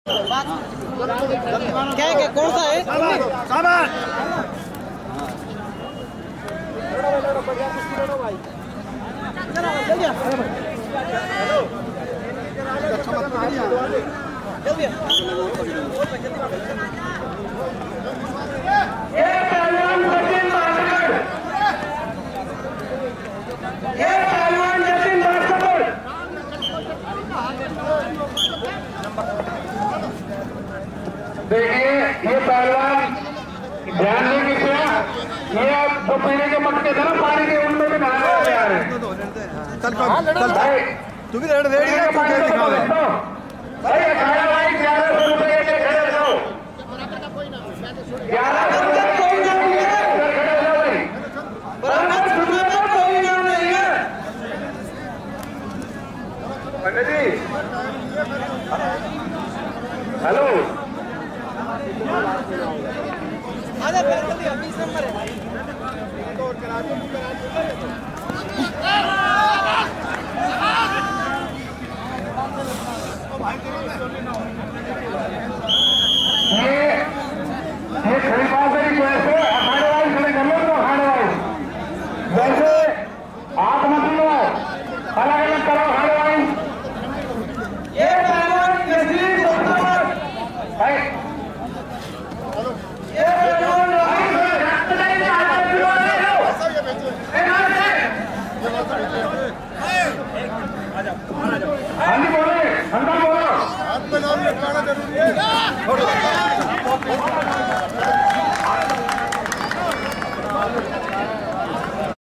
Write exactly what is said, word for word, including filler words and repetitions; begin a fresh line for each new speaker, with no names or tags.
क्या है, कौन सा है? सामान
देखिए ये पहलवान ध्यान नहीं किया, ये जो पीने के मटके थे ना पानी के, उनमें भी नहाने वाले आ रहे हैं।
तू भी रेड रेडी है, तू क्या दिखा रहा है
भाई? अठारह भाई ग्यारह सौ रुपये के खड़े हो, ग्यारह सौ रुपये कोई नहीं है, खड़े हो भाई, बराबर रुपये में कोई नहीं है। पंडित जी हेलो,
आजा पैर कर दिया, बीस नंबर है भाई। भाई